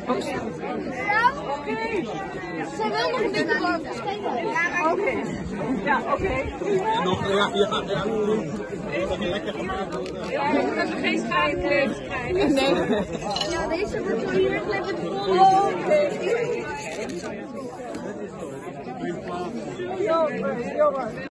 Zij wil nog een beetje boven. Oké. Ja, oké. En nog, ja. Lekker gemaakt. Dat we geen schijnkleed krijgen. Nee. Ja, deze wordt zo hier met vol. Oké. Jongen.